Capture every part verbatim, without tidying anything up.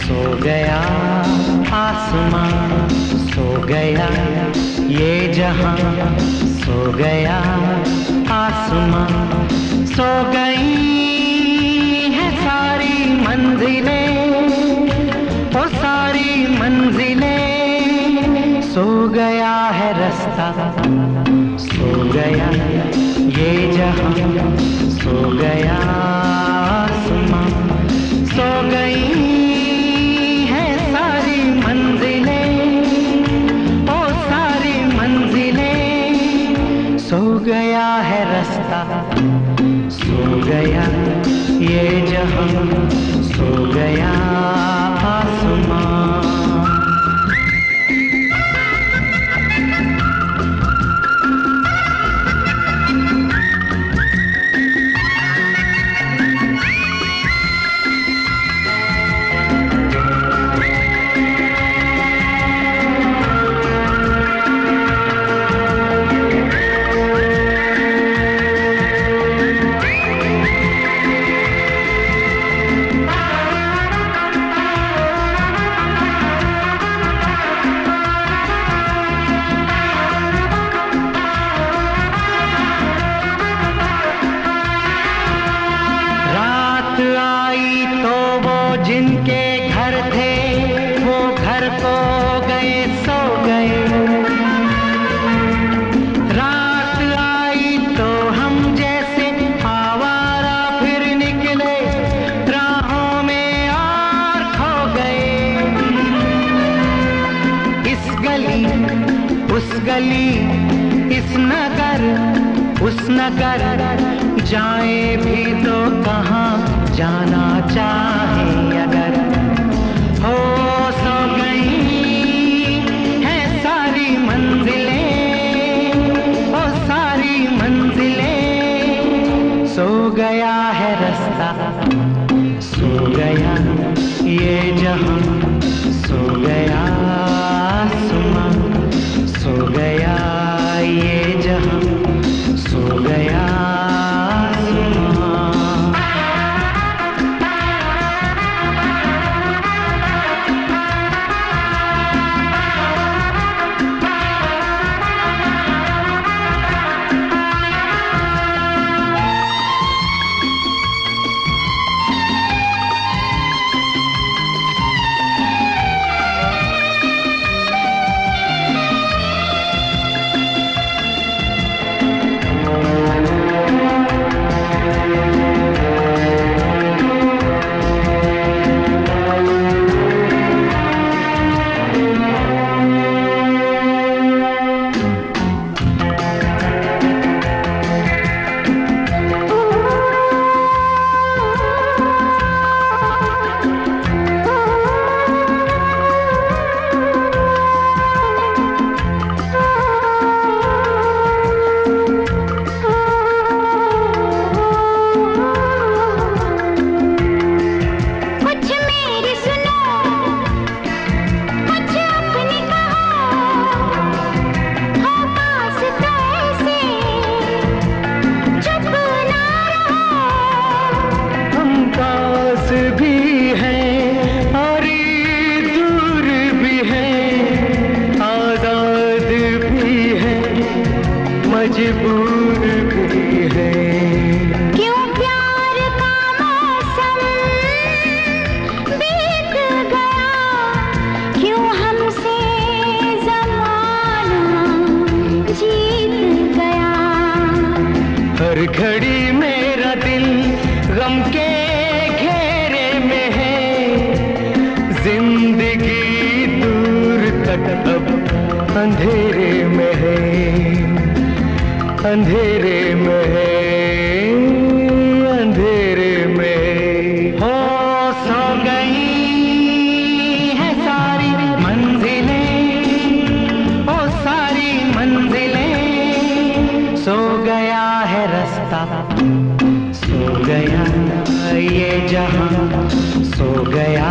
सो गया आसमां, सो गया ये जहां, सो गया आसमां, सो गई है सारी मंजिलें, वो सारी मंजिलें, सो गया है रास्ता, सो गया ये जहां, सो गया आसमां, सो गई है सारी मंजिलें, ओ सारी मंजिलें, सो गया है रास्ता, सो गया ये जहां, सो गया आसमां। जिनके घर थे वो घर को गए, सो गए, रात आई तो हम जैसे आवारा फिर निकले राहों में और खो गए, इस गली उस गली, इस नगर उस नगर, जाए भी तो कहाँ जाना चाहे अगर, हो सो गई है सारी मंजिलें, ओ सारी मंजिलें, सो गया है रास्ता, सो गया ये जहां, सो गया आसमां, सो गया ये जहां, सो गया मजबूर भी है, क्यों प्यार का मौसम बीत गया, क्यों हमसे ज़माना जीत गया, हर घड़ी मेरा दिल गम के घेरे में है, जिंदगी दूर तक अब अंधेरे में है, अंधेरे में है, अंधेरे में हो, सो गई है सारी मंजिलें, ओ सारी मंजिलें, सो गया है रास्ता, सो गया ये जहां, सो गया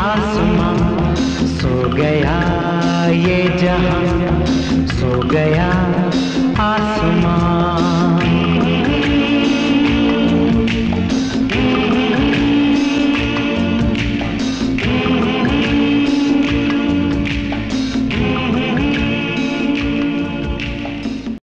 आसमां, सो गया ये जहां, सो गया